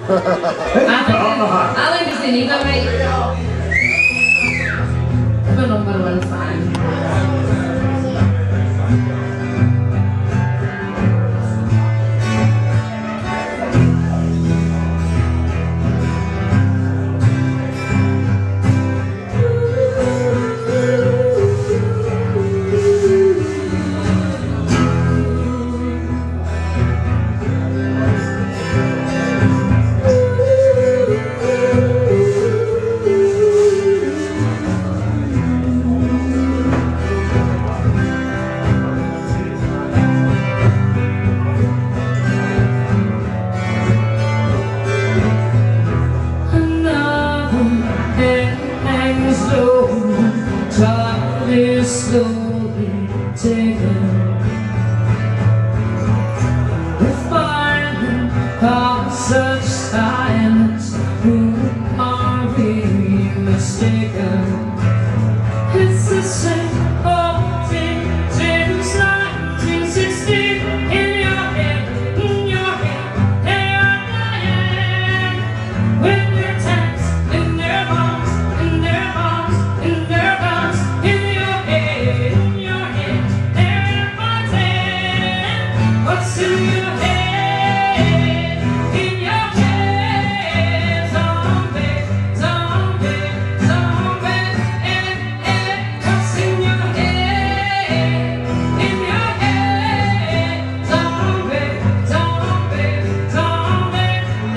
Alam gusto niyo kami. I'm a number one fan. Time is slowly taken. We find our such silence. Who are we mistaken? It's the same old thing since 1960. In your head, in your head, they are dying. With their tanks, in their bombs, in their bombs, in their bombs. In your head, they're fighting. What's in your head? In your head, zombie, zombie, zombie. What's in your head? In your head, zombie, zombie, zombie.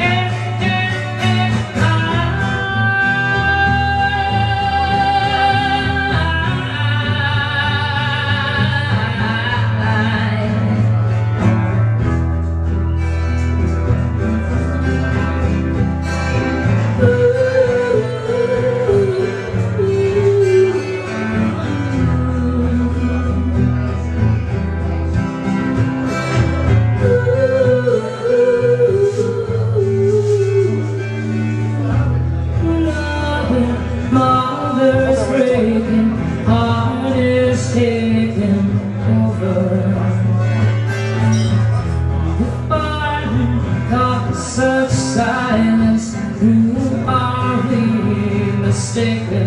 Mother's breaking, heart is taking over. The fire caused such silence. Who are we mistaken?